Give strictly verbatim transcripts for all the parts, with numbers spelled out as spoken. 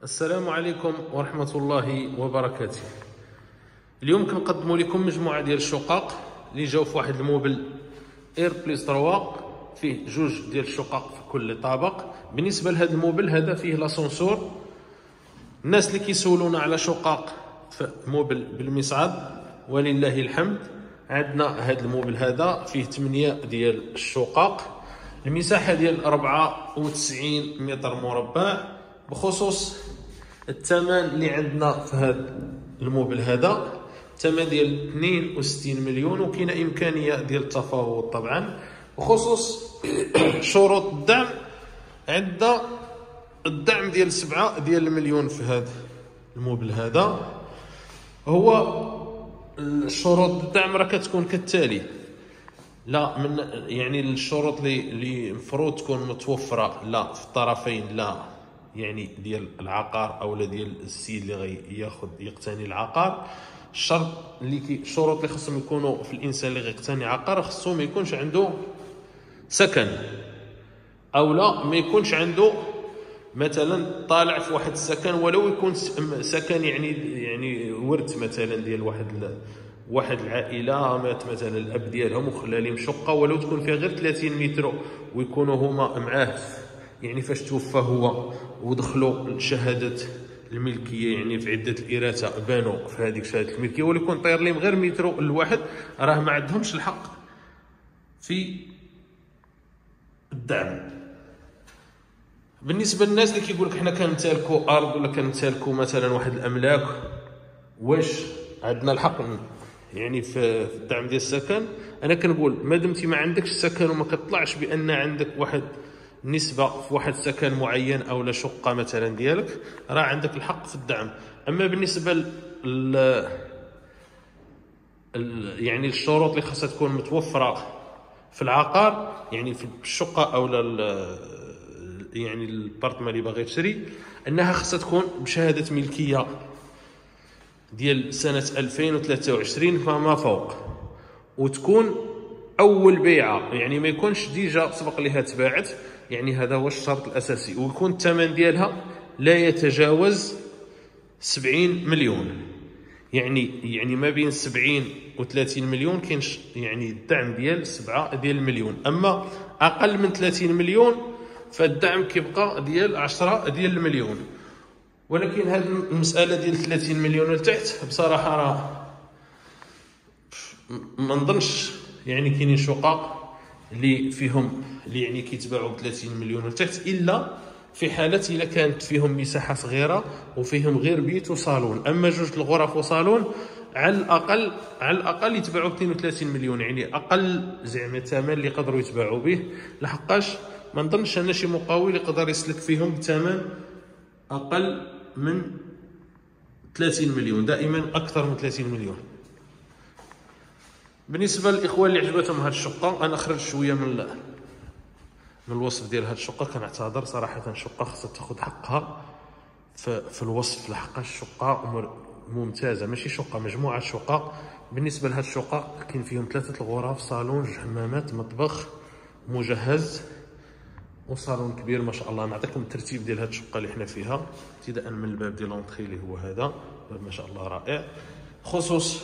السلام عليكم ورحمة الله وبركاته. اليوم كنقدموا لكم مجموعة ديال الشقق اللي جاو في واحد الموبل اير بليس ثلاثة، فيه جوج ديال الشقق في كل طابق. بالنسبة لهذا الموبل هذا فيه لاسونسور. الناس اللي كيسولونا على شقق في موبل بالمصعد ولله الحمد، عندنا هذا الموبل هذا فيه ثمانية ديال الشقق، المساحة ديال أربعة وتسعين متر مربع. بخصوص الثمن اللي عندنا في هذا الموبل هذا، الثمن ديال اثنين وستين مليون، وكاينه امكانيه ديال التفاوض طبعا. بخصوص شروط الدعم، عندنا الدعم ديال سبعة ديال المليون في هذا الموبل هذا. هو الشروط الدعم راه كتكون كالتالي، لا من يعني الشروط اللي اللي المفروض تكون متوفره لا في الطرفين، لا يعني ديال العقار او لا ديال السيد اللي غياخذ يقتني العقار. الشرط اللي كي الشروط اللي خصهم يكونوا في الانسان اللي غيقتني عقار، خصو ما يكونش عنده سكن، او لا ما يكونش عنده مثلا طالع في واحد السكن، ولو يكون سكن يعني يعني ورث مثلا ديال واحد واحد العائله، مات مثلا الاب ديالهم وخلى لهم شقه، ولو تكون فيها غير ثلاثين متر، ويكونوا هما معاه يعني فاش توفى هو ودخلوا شهاده الملكيه يعني في عده الإراثة بانوا في هذيك شهاده الملكيه، وليكون طير لهم غير متر الواحد، راه ما عندهمش الحق في الدعم. بالنسبه للناس اللي كيقول لك حنا كنمتلكوا ارض ولا كنمتلكوا مثلا واحد الاملاك، واش عندنا الحق يعني في الدعم ديال السكن؟ انا كنقول ما دمتي ما عندكش السكن وما كتطلعش بان عندك واحد نسبة في واحد السكن معين او لا شقة مثلا ديالك، راه عندك الحق في الدعم. اما بالنسبة ل يعني الشروط اللي خاصها تكون متوفرة في العقار، يعني في الشقة او لا يعني البارتمان اللي باغي تشري، انها خاصها تكون بشهادة ملكية ديال سنة ألفين وثلاثة وعشرين فما فوق، وتكون اول بيعة، يعني ما يكونش ديجا سبق لها تباعت، يعني هذا هو الشرط الاساسي. ويكون الثمن ديالها لا يتجاوز سبعين مليون، يعني يعني ما بين سبعين و ثلاثين مليون كاين يعني الدعم ديال سبعة ديال المليون. اما اقل من ثلاثين مليون فالدعم كيبقى ديال عشرة ديال المليون. ولكن هذه المساله ديال ثلاثين مليون لتحت بصراحه راه ما نظنش، يعني كاينين شقق اللي فيهم اللي يعني كيتباعوا ب ثلاثين مليون لتحت، الا في حاله الا كانت فيهم مساحه صغيره وفيهم غير بيت وصالون. اما جوج الغرف وصالون على الاقل على الاقل يتباعوا ب اثنين وثلاثين مليون، يعني اقل زعما الثمن اللي يقدروا يتباعوا به، لحقاش ما نظنش ان شي مقاول يقدر يسلك فيهم بثمن اقل من ثلاثين مليون، دائما اكثر من ثلاثين مليون. بالنسبه للاخوان اللي عجبتهم هذه الشقه، انا خرجت شويه من من الوصف ديال هذه الشقه، كنعتذر صراحه. الشقه خاصها تاخذ حقها في, في الوصف، لحقاش الشقه ممتازه، ماشي شقه، مجموعه شقق. بالنسبه لهذه الشقه كاين فيهم ثلاثه الغرف، صالون، جوج حمامات، مطبخ مجهز وصالون كبير ما شاء الله. نعطيكم الترتيب ديال هذه الشقه اللي حنا فيها، ابتداء من الباب ديال لونطري اللي هو هذا باب ما شاء الله رائع. خصوص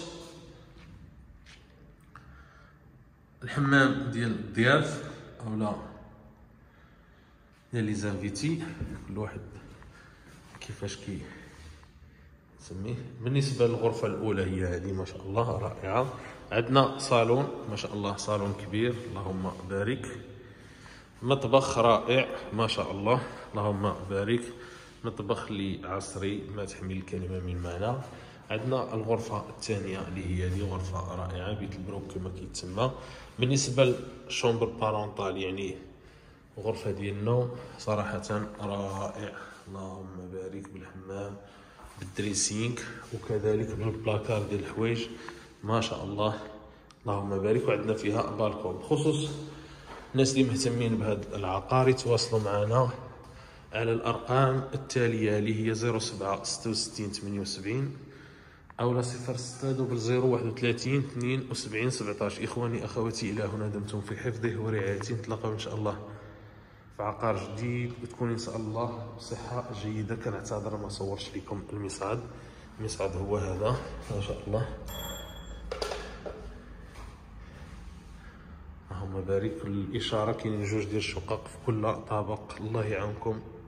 الحمام ديال الضياف او لا ديال لي زانفيتي، كل واحد كيفاش كي نسميه. بالنسبه للغرفه الاولى هي هذه ما شاء الله رائعه. عندنا صالون ما شاء الله، صالون كبير اللهم بارك، مطبخ رائع ما شاء الله اللهم بارك، مطبخ اللي عصري ما تحمل الكلمه من معنى. عندنا الغرفه الثانيه اللي هي هذه غرفه رائعه، بيت البروك كما كيتسمى. بالنسبه للشومبر بارونطال يعني غرفه ديال النوم، صراحه رائع اللهم بارك، بالحمام بالدريسينغ وكذلك بالبلاكار ديال الحوايج ما شاء الله اللهم بارك. وعندنا فيها بالكون. بخصوص الناس اللي مهتمين بهذا العقار يتواصلوا معنا على الارقام التاليه اللي هي صفر سبعة ستة وستين ثمانية وسبعين او لا صفر ستة دبل صفر واحد وثلاثين اثنين وسبعين سبعطاش. اخواني اخواتي، الى هنا دمتم في حفظه ورعايته، نتلاقاو ان شاء الله في عقار جديد وتكون ان شاء الله بصحه جيده. كنعتذر ما صورش لكم المصعد. المصعد هو هذا ما شاء الله. اللهم بارك. الاشاره كاينين جوج ديال الشقق في كل طابق. الله يعاونكم.